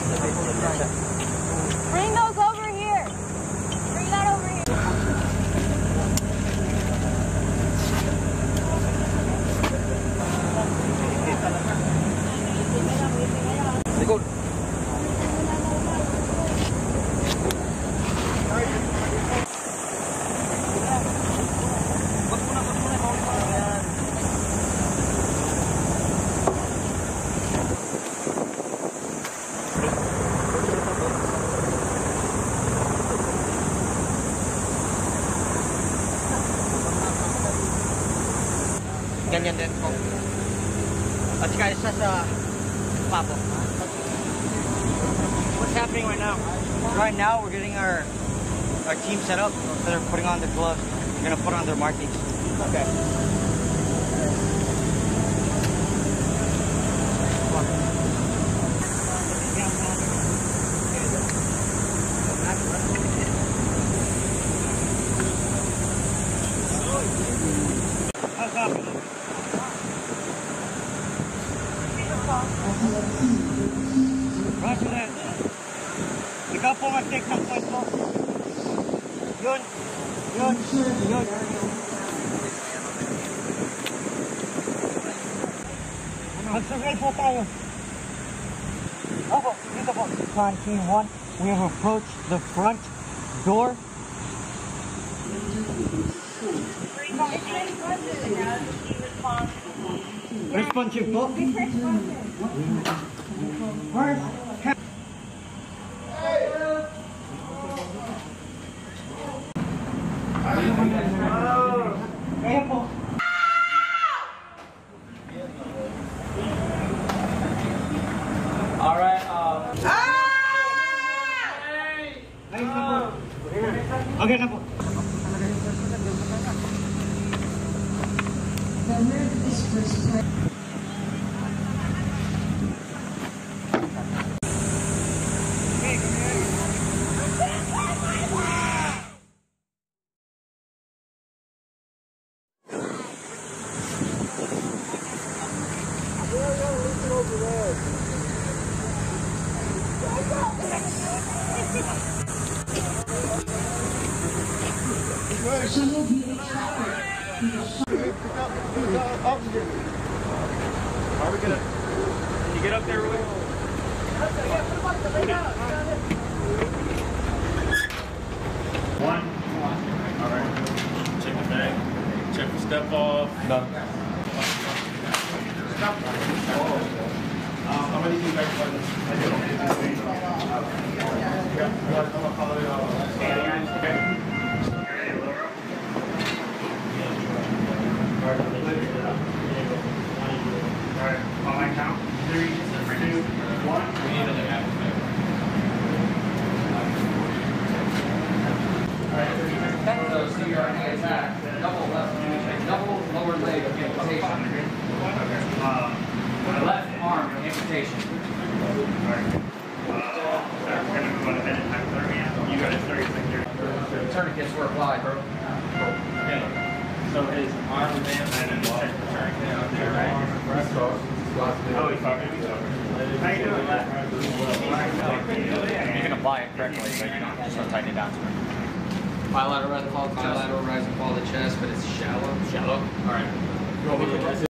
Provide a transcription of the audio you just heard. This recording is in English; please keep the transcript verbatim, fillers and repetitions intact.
Bring those over here. Bring that over here. Likod. Ganyan din po. At saka isa sa papo. What's happening right now? Right now we're getting our our team set up. So they're putting on their gloves. They're gonna put on their markings. Okay. Roger that. Ikaw po mag-take ng point mo. Yun. Yun. Yun. Mag-survey po tayo. Opo, dito po. Con Team one, we have approached the front door. Responsive po. First, kaya po. Alright, um... Okay na po. The move is first. Oxygen. Are we gonna? Can you get up there, Roy? One. All right. Check the bag. Check the step off. No. Stop. Oh. Um, how many do you guys want? Okay. Alright, on my count. Three, two, one. We need another half. Alright, so C R N A attack. Double left, double lower leg amputation. Uh, left arm amputation. Alright. Uh, we're gonna move on a minute. I'm thirty. You got a thirty second. Tourniquets were applied, bro. Okay. So his arm is in, and then check the tourniquet out there, right? Oh, he's talking. How you doing, Matt? You can apply it correctly, but you don't just want to tighten it down. Bilateral rise and fall, bilateral rise and fall of the chest, but it's shallow. Shallow. All right.